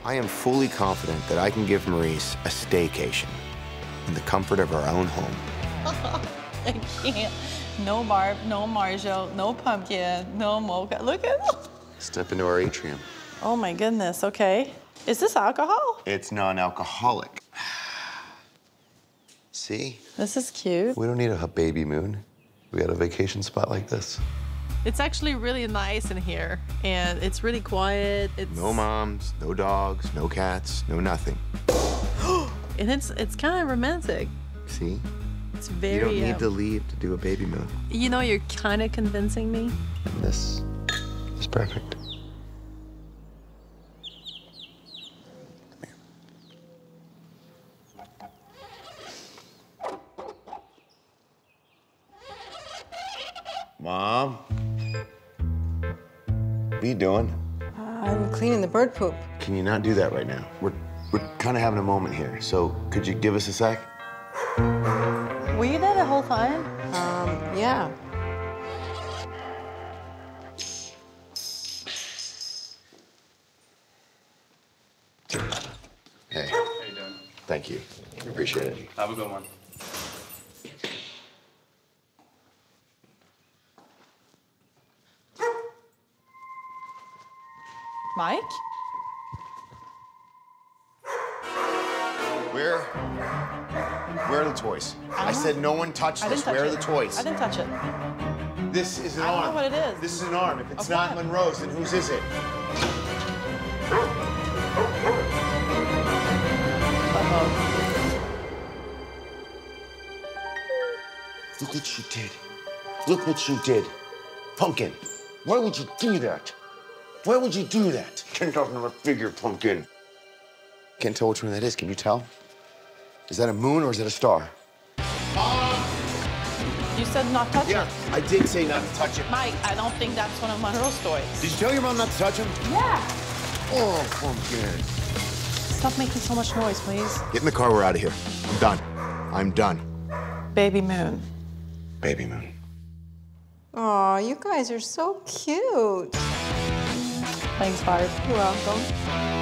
I am fully confident that I can give Maryse a staycation in the comfort of our own home. I can't. No barb, no marshmallow, no pumpkin, no mocha. Look at it. Step into our atrium. Oh my goodness, okay. Is this alcohol? It's non-alcoholic. See? This is cute. We don't need a baby moon. We got a vacation spot like this. It's actually really nice in here, and it's really quiet. It's... No moms, no dogs, no cats, no nothing. And it's kind of romantic. See? It's very... You don't need to leave to do a baby moon. You know, you're kind of convincing me. And this is perfect. Mom? What are you doing? I'm cleaning the bird poop. Can you not do that right now? We're kind of having a moment here, so could you give us a sec? Were you there the whole time? Yeah. Hey. How you doing? Thank you. Appreciate it. Have a good one. Mike? Where are the toys? I said no one touch this. Where are the toys? I didn't touch it. This is an I don't arm. know what it is. This is an arm. If it's Of not what? Monroe's, then whose is it? Look what you did. Look what you did. Pumpkin, why would you do that? Why would you do that? 10,000 of a figure, Pumpkin. Can't tell which one that is. Can you tell? Is that a moon or is it a star? You said not touch Yeah, it. I did say not to touch it. Mike, I don't think that's one of Monroe's toys. Did you tell your mom not to touch him? Yeah. Oh, Pumpkin. Stop making so much noise, please. Get in the car, we're out of here. I'm done. I'm done. Baby moon. Baby moon. Aw, you guys are so cute. Thanks, Barb. You're welcome.